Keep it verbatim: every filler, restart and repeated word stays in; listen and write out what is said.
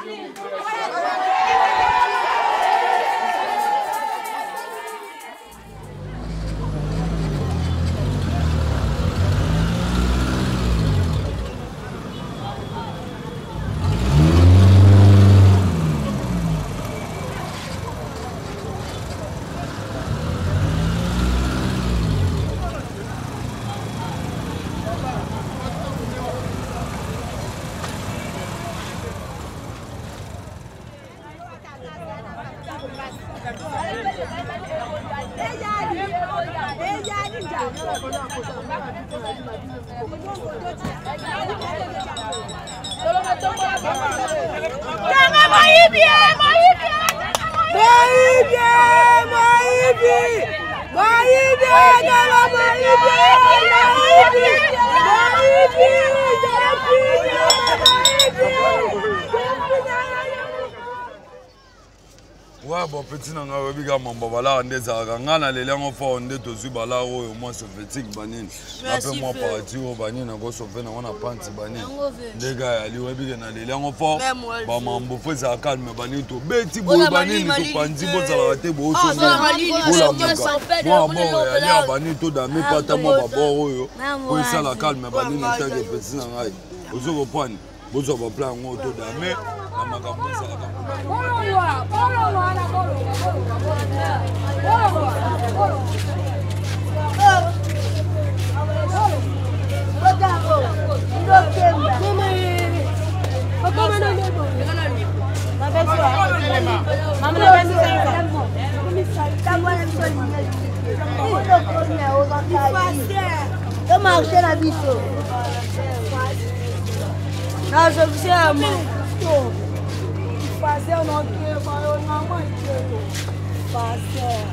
Ouais, bon, petit, on a vu que mon babala, on est à Rangana, les langues forts, on est aux Ubala, ou moi, sur fatigue, Banin. Après, moi, parti au Banin, on a sauvé, on a pris Banin. Les gars, les webis, les langues forts, bah, mon beau-frère, ça calme, Banin, tout. Betty, Banin, tout, Pandi, bon, ça a été beau, ça moi, bon, il y a Banin, tout, dans mes pattes, moi, babo, pour ça, la calme, Banin, en tant que petit, on a vous avez pris, vous avez plein de mots, tout, dans mes. Fazer o nome que eu não mantive. Fazer.